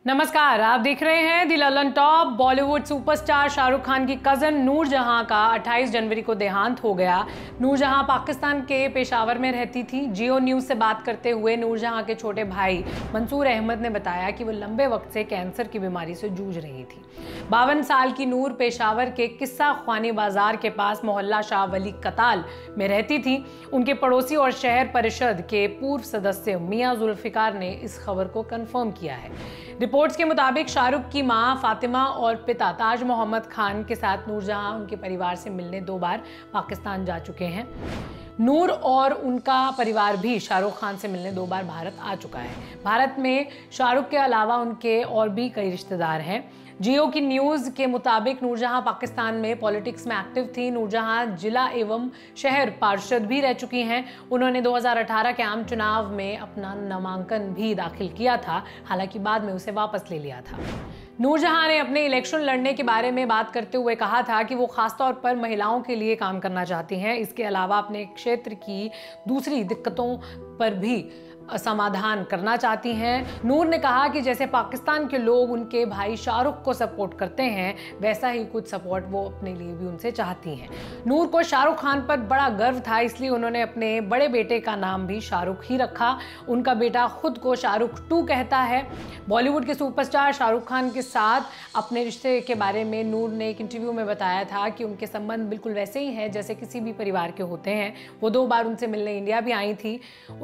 नमस्कार, आप देख रहे हैं the Lallantop. Bollywood superstar Shahrukh Khan की कजन नूरजहां का 28 जनवरी को देहांत हो गया। नूरजहां पाकिस्तान के पेशावर में रहती थी। जियो न्यूज से बात करते हुए नूरजहां के छोटे भाई मंसूर अहमद ने बताया कि वो लंबे वक्त से कैंसर की बीमारी से जूझ रही थी। 52 साल की नूर पेशावर के किस्सा ख्वानी बाजार के पास मोहल्ला शाह वली कताल में रहती थी। उनके पड़ोसी और शहर परिषद के पूर्व सदस्य मियां जुल्फिकार ने इस खबर को कंफर्म किया है। रिपोर्ट्स के मुताबिक शाहरुख की मां फातिमा और पिता ताज मोहम्मद खान के साथ नूरजहां उनके परिवार से मिलने 2 बार पाकिस्तान जा चुके हैं। नूर और उनका परिवार भी शाहरुख खान से मिलने 2 बार भारत आ चुका है। भारत में शाहरुख के अलावा उनके और भी कई रिश्तेदार हैं। जियो की न्यूज़ के मुताबिक नूरजहां पाकिस्तान में पॉलिटिक्स में एक्टिव थी। नूरजहां जिला एवं शहर पार्षद भी रह चुकी हैं। उन्होंने 2018 के आम चुनाव में अपना नामांकन भी दाखिल किया था, हालांकि बाद में उसे वापस ले लिया था। नूरजहां ने अपने इलेक्शन लड़ने के बारे में बात करते हुए कहा था कि वो खासतौर पर महिलाओं के लिए काम करना चाहती हैं। इसके अलावा अपने क्षेत्र की दूसरी दिक्कतों पर भी समाधान करना चाहती हैं। नूर ने कहा कि जैसे पाकिस्तान के लोग उनके भाई शाहरुख को सपोर्ट करते हैं, वैसा ही कुछ सपोर्ट वो अपने लिए भी उनसे चाहती हैं। नूर को शाहरुख खान पर बड़ा गर्व था, इसलिए उन्होंने अपने बड़े बेटे का नाम भी शाहरुख ही रखा। उनका बेटा खुद को शाहरुख 2 कहता है। बॉलीवुड के सुपरस्टार शाहरुख खान के साथ अपने रिश्ते के बारे में नूर ने एक इंटरव्यू में बताया था कि उनके संबंध बिल्कुल वैसे ही हैं जैसे किसी भी परिवार के होते हैं। वो 2 बार उनसे मिलने इंडिया भी आई थी।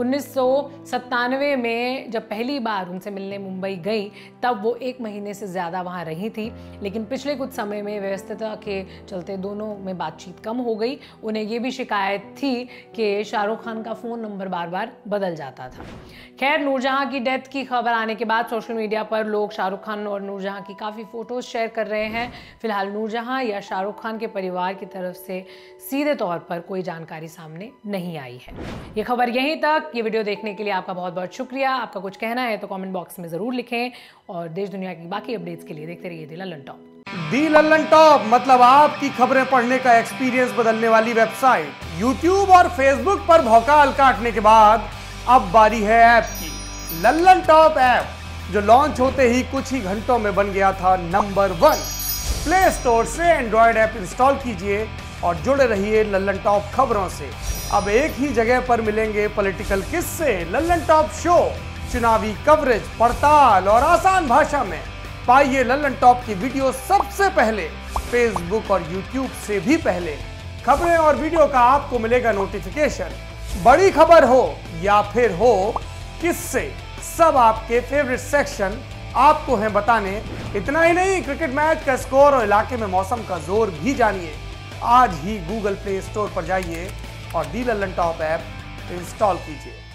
1997 में जब पहली बार उनसे मिलने मुंबई गई, तब वो 1 महीने से ज़्यादा वहाँ रही थी, लेकिन पिछले कुछ समय में व्यस्तता के चलते दोनों में बातचीत कम हो गई। उन्हें ये भी शिकायत थी कि शाहरुख खान का फ़ोन नंबर बार बार बदल जाता था। खैर, नूरजहां की डेथ की खबर आने के बाद सोशल मीडिया पर लोग शाहरुख खान और नूरजहां की काफ़ी फ़ोटोज़ शेयर कर रहे हैं। फिलहाल नूरजहां या शाहरुख खान के परिवार की तरफ से सीधे तौर पर कोई जानकारी सामने नहीं आई है। ये खबर यहीं तक। ये वीडियो देखने के लिए आपका बहुत बहुत शुक्रिया। आपका कुछ कहना है तो कमेंट बॉक्स में जरूर लिखें और देश दुनिया की बाकी अपडेट्स के लिए देखते रहिए the Lallantop. The Lallantop मतलब आपकी खबरें पढ़ने का एक्सपीरियंस बदलने वाली वेबसाइट। यूट्यूब और फेसबुक पर भौकाल काटने के बाद अब बारी है ऐप की। ललन टॉप ऐप, जो लॉन्च होते ही कुछ ही घंटों में बन गया था नंबर 1। प्ले स्टोर से एंड्रॉयड ऐप इंस्टॉल कीजिए और जुड़े रहिए ललन टॉप खबरों से। अब एक ही जगह पर मिलेंगे पॉलिटिकल किस्से, ललन टॉप शो, चुनावी कवरेज, पड़ताल और आसान भाषा में। पाइए ललन टॉप की वीडियो सबसे पहले, फेसबुक और यूट्यूब से भी पहले। खबरें और वीडियो का आपको मिलेगा नोटिफिकेशन। बड़ी खबर हो या फिर हो किस्से, सब आपके फेवरेट सेक्शन आपको हैं बताने। इतना ही नहीं, क्रिकेट मैच का स्कोर और इलाके में मौसम का जोर भी जानिए। आज ही गूगल प्ले स्टोर पर जाइए और the Lallantop app install कीजिए।